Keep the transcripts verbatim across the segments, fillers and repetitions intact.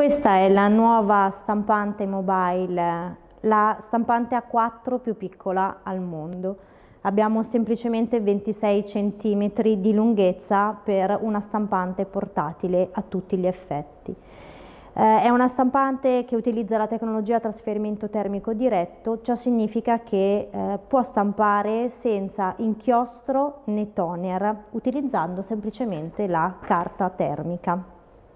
Questa è la nuova stampante mobile, la stampante A quattro più piccola al mondo. Abbiamo semplicemente ventisei centimetri di lunghezza per una stampante portatile a tutti gli effetti. Eh, è una stampante che utilizza la tecnologia a trasferimento termico diretto, ciò significa che eh, può stampare senza inchiostro né toner, utilizzando semplicemente la carta termica.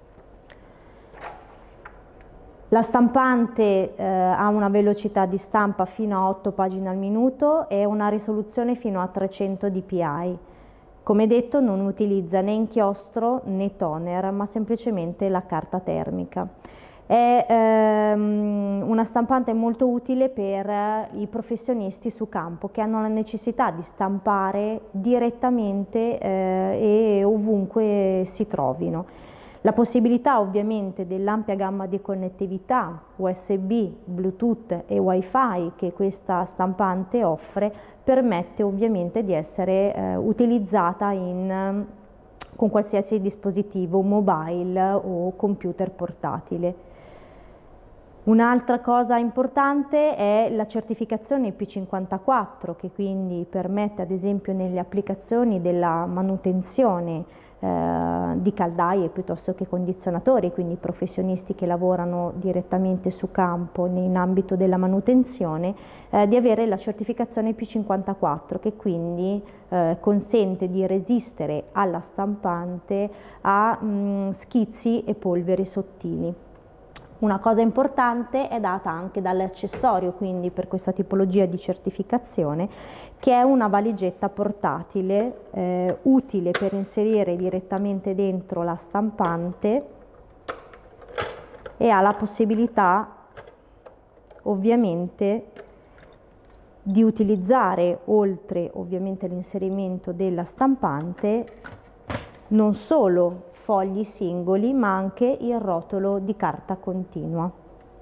La stampante eh, ha una velocità di stampa fino a otto pagine al minuto e una risoluzione fino a trecento D P I. Come detto, non utilizza né inchiostro né toner, ma semplicemente la carta termica. È ehm, una stampante molto utile per i professionisti su campo che hanno la necessità di stampare direttamente eh, e ovunque si trovino. La possibilità ovviamente dell'ampia gamma di connettività U S B, Bluetooth e Wi-Fi che questa stampante offre permette ovviamente di essere eh, utilizzata in, con qualsiasi dispositivo mobile o computer portatile. Un'altra cosa importante è la certificazione I P cinquantaquattro che quindi permette ad esempio nelle applicazioni della manutenzione eh, di caldaie piuttosto che condizionatori, quindi professionisti che lavorano direttamente su campo in ambito della manutenzione, eh, di avere la certificazione I P cinquantaquattro che quindi eh, consente di resistere alla stampante a mh, schizzi e polveri sottili. Una cosa importante è data anche dall'accessorio, quindi per questa tipologia di certificazione, che è una valigetta portatile eh, utile per inserire direttamente dentro la stampante e ha la possibilità ovviamente di utilizzare, oltre ovviamente l'inserimento della stampante, non solo fogli singoli ma anche il rotolo di carta continua.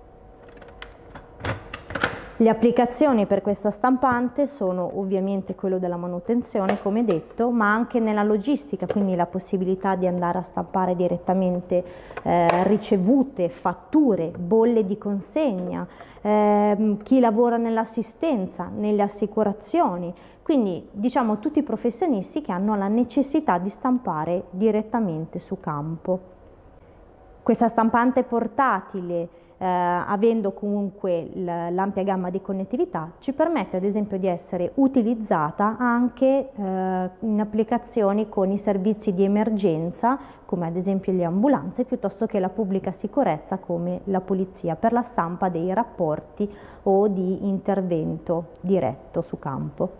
Le applicazioni per questa stampante sono ovviamente quello della manutenzione come detto, ma anche nella logistica, quindi la possibilità di andare a stampare direttamente eh, ricevute, fatture, bolle di consegna, eh, chi lavora nell'assistenza, nelle assicurazioni, quindi diciamo tutti i professionisti che hanno la necessità di stampare direttamente su campo. Questa stampante portatile, eh, avendo comunque l'ampia gamma di connettività, ci permette ad esempio di essere utilizzata anche eh, in applicazioni con i servizi di emergenza, come ad esempio le ambulanze, piuttosto che la pubblica sicurezza come la polizia, per la stampa dei rapporti o di intervento diretto su campo.